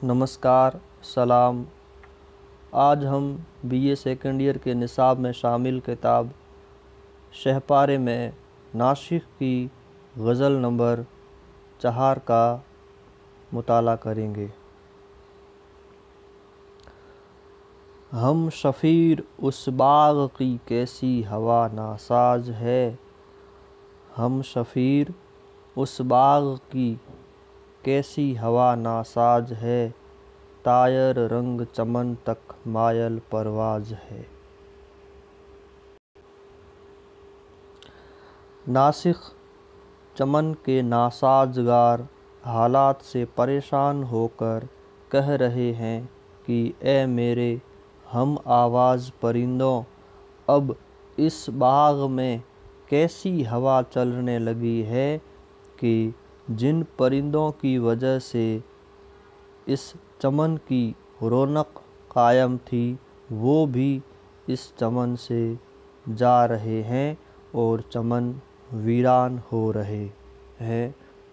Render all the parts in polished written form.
نمسکار، سلام۔ آج ہم BA سیکنڈ ایئر کے نصاب میں شامل کتاب شہپارے میں ناسخ کی غزل نمبر 4 کا مطالعہ کریں گے۔ ہم شفیر اس باغ کی کیسی ہوا ناساز ہے، ہم شفیر اس باغ کی کیسی ہوا ناساز ہے، طائر رنگ چمن تک مائل پرواز ہے۔ ناسخ چمن کے ناسازگار حالات سے پریشان ہو کر کہہ رہے ہیں کہ اے میرے ہم آواز پرندوں، اب اس باغ میں کیسی ہوا چلنے لگی ہے کہ جن پرندوں کی وجہ سے اس چمن کی رونق قائم تھی وہ بھی اس چمن سے جا رہے ہیں اور چمن ویران ہو رہے ہیں۔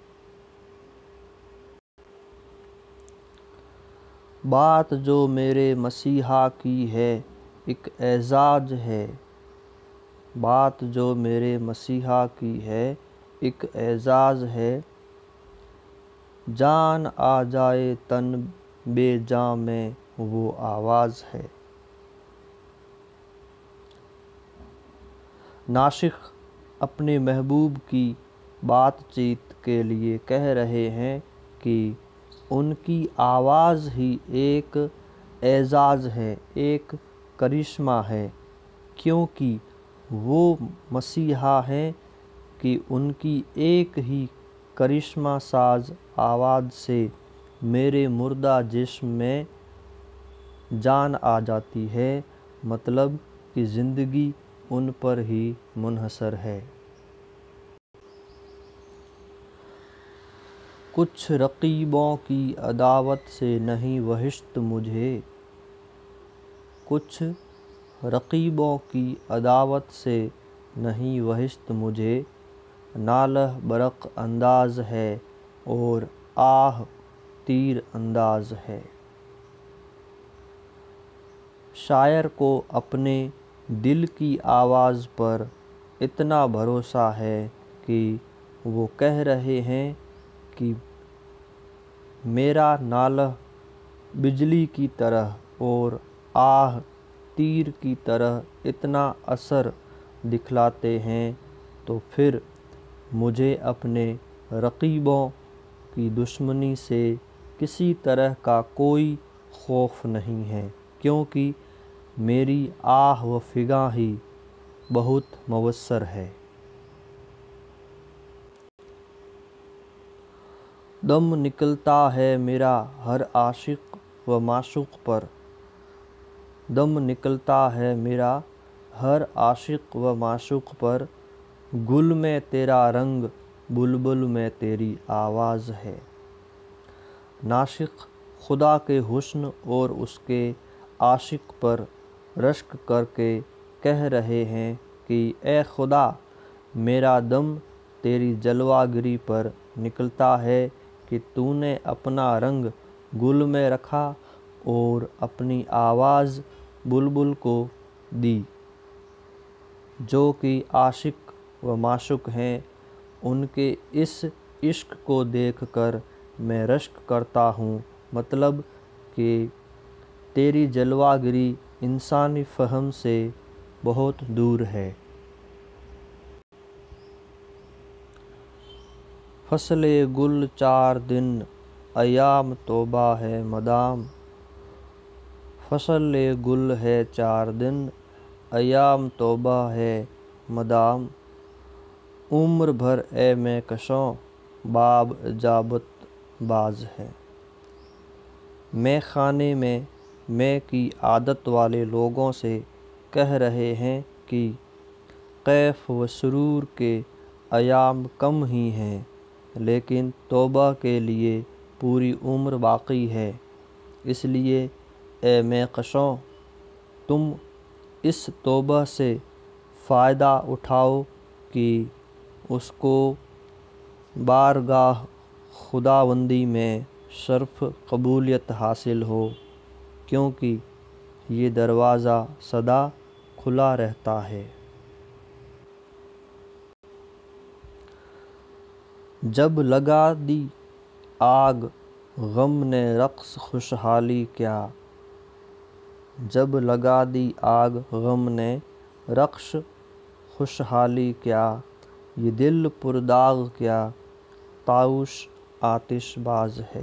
بات جو میرے مسیحا کی ہے ایک اعزاز ہے، بات جو میرے مسیحا کی ہے ایک اعزاز ہے، جان آ جائے تن بے جاں میں وہ آواز ہے۔ ناسخ اپنے محبوب کی بات چیت کے لیے کہہ رہے ہیں کہ ان کی آواز ہی ایک اعزاز ہے، ایک کرشمہ ہے، کیونکہ وہ مسیحا ہیں کہ ان کی ایک ہی کرشمہ ساز آواز سے میرے مردہ جسم میں جان آ جاتی ہے، مطلب کہ زندگی ان پر ہی منحصر ہے۔ کچھ رقیبوں کی عداوت سے نہیں وحشت مجھے، کچھ رقیبوں کی عداوت سے نہیں وحشت مجھے، نالہ برق انداز ہے اور آہ تیر انداز ہے۔ شاعر کو اپنے دل کی آواز پر اتنا بھروسہ ہے کہ وہ کہہ رہے ہیں کہ میرا نالہ بجلی کی طرح اور آہ تیر کی طرح اتنا اثر دکھلاتے ہیں، تو پھر مجھے اپنے رقیبوں کی دشمنی سے کسی طرح کا کوئی خوف نہیں ہے، کیونکہ میری آہ و فغاں ہی بہت مؤثر ہے۔ دم نکلتا ہے میرا ہر عاشق و معشوق پر، دم نکلتا ہے میرا ہر عاشق و معشوق پر، گل میں تیرا رنگ بلبل میں تیری آواز ہے۔ ناسخ خدا کے حسن اور اس کے عاشق پر رشک کر کے کہہ رہے ہیں کہ اے خدا، میرا دم تیری جلوہ گری پر نکلتا ہے کہ تو نے اپنا رنگ گل میں رکھا اور اپنی آواز بلبل کو دی۔ جو کہ عاشق و معشوق ہیں، ان کے اس عشق کو دیکھ کر میں رشک کرتا ہوں، مطلب کہ تیری جلوہ گری انسانی فہم سے بہت دور ہے۔ فصل گل 4 دن ایام توبہ ہے مدام، فصل گل ہے 4 دن ایام توبہ ہے مدام، عمر بھر اے میں کشوں باب اجابت باز ہے۔ مے خانے میں مے کی عادت والے لوگوں سے کہہ رہے ہیں کہ کیف و سرور کے ایام کم ہی ہیں، لیکن توبہ کے لیے پوری عمر باقی ہے، اس لیے اے مے کشوں تم اس توبہ سے فائدہ اٹھاؤ کہ اس کو بارگاہ خداوندی میں شرف قبولیت حاصل ہو، کیونکہ یہ دروازہ سدا کھلا رہتا ہے۔ جب لگا دی آگ غم نے رقص خوشحالی کیا، جب لگا دی آگ غم نے رقص خوشحالی کیا، یہ دل پرداغ کیا طاؤش آتش باز ہے۔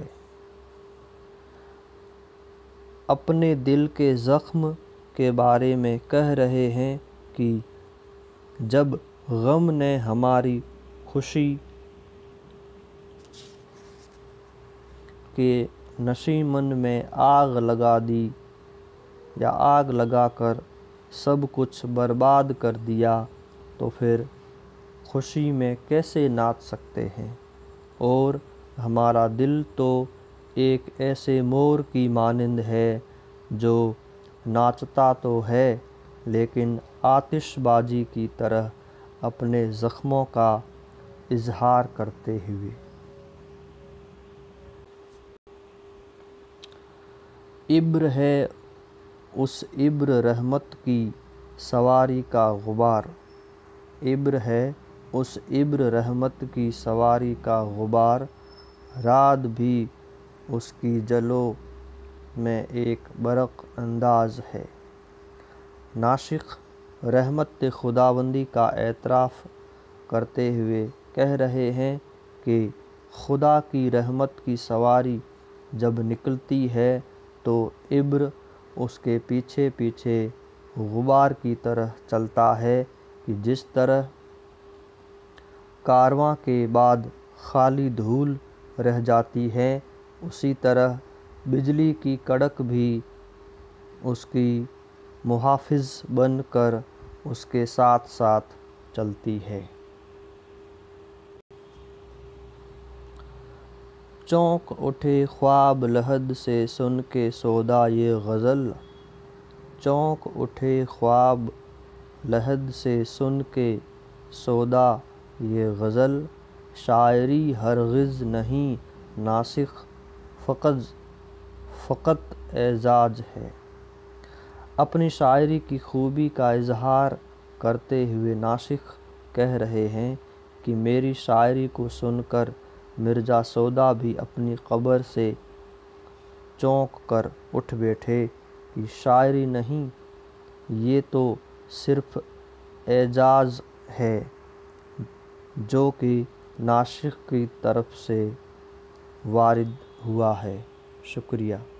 اپنے دل کے زخم کے بارے میں کہہ رہے ہیں کہ جب غم نے ہماری خوشی کے نشیمن میں آگ لگا دی یا آگ لگا کر سب کچھ برباد کر دیا تو پھر خوشی میں کیسے ناچ سکتے ہیں؟ اور ہمارا دل تو ایک ایسے مور کی مانند ہے جو ناچتا تو ہے لیکن آتش بازی کی طرح اپنے زخموں کا اظہار کرتے ہوئے۔ ابر ہے اس ابر رحمت کی سواری کا غبار، ابر ہے اس ابر رحمت کی سواری کا غبار، رات بھی اس کی جلو میں ایک برق انداز ہے۔ ناسخ رحمت خداوندی کا اعتراف کرتے ہوئے کہہ رہے ہیں کہ خدا کی رحمت کی سواری جب نکلتی ہے تو ابر اس کے پیچھے پیچھے غبار کی طرح چلتا ہے کہ جس طرح کارواں کے بعد خالی دھول رہ جاتی ہے، اسی طرح بجلی کی کڑک بھی اس کی محافظ بن کر اس کے ساتھ ساتھ چلتی ہے۔ چونک اٹھے خواب لحد سے سن کے سودا یہ غزل، چونک اٹھے خواب لحد سے سن کے سودا یہ غزل، شاعری ہرگز نہیں ناسخ فقط اعجاز ہے۔ اپنی شاعری کی خوبی کا اظہار کرتے ہوئے ناسخ کہہ رہے ہیں کہ میری شاعری کو سن کر مرزا سودا بھی اپنی قبر سے چونک کر اٹھ بیٹھے کہ شاعری نہیں، یہ تو صرف اعجاز ہے جو کہ ناسخ کی طرف سے وارد ہوا ہے۔ شکریہ۔